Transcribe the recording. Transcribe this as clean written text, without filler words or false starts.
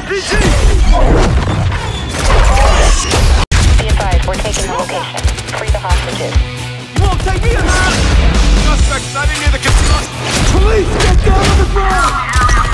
RPG! Be advised, we're taking the location. Free the hostages. You won't take me alive! Suspect sighted near the casino. Police, get down on the ground!